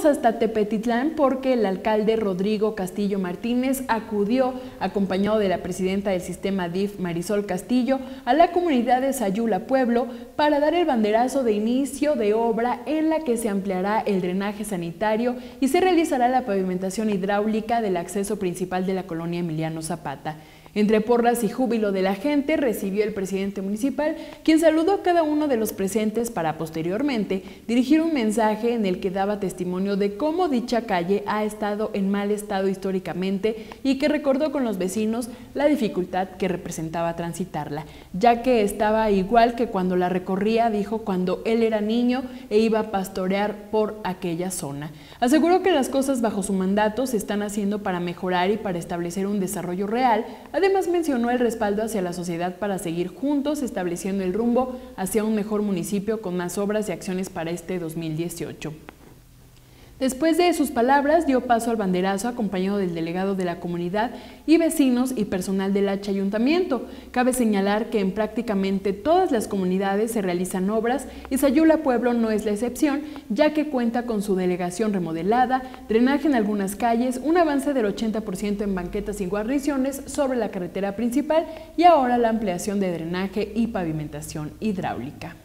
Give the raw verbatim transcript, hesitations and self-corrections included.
Vamos hasta Tepetitlán porque el alcalde Rodrigo Castillo Martínez acudió, acompañado de la presidenta del sistema D I F, Marisol Castillo, a la comunidad de Sayula Pueblo para dar el banderazo de inicio de obra en la que se ampliará el drenaje sanitario y se realizará la pavimentación hidráulica del acceso principal de la colonia Emiliano Zapata. Entre porras y júbilo de la gente recibió el presidente municipal, quien saludó a cada uno de los presentes para posteriormente dirigir un mensaje en el que daba testimonio de cómo dicha calle ha estado en mal estado históricamente y que recordó con los vecinos la dificultad que representaba transitarla, ya que estaba igual que cuando la recorría, dijo, cuando él era niño e iba a pastorear por aquella zona. Aseguró que las cosas bajo su mandato se están haciendo para mejorar y para establecer un desarrollo real. Además mencionó el respaldo hacia la sociedad para seguir juntos estableciendo el rumbo hacia un mejor municipio con más obras y acciones para este dos mil dieciocho. Después de sus palabras, dio paso al banderazo acompañado del delegado de la comunidad y vecinos y personal del H Ayuntamiento. Cabe señalar que en prácticamente todas las comunidades se realizan obras y Sayula Pueblo no es la excepción, ya que cuenta con su delegación remodelada, drenaje en algunas calles, un avance del ochenta por ciento en banquetas y guarniciones sobre la carretera principal y ahora la ampliación de drenaje y pavimentación hidráulica.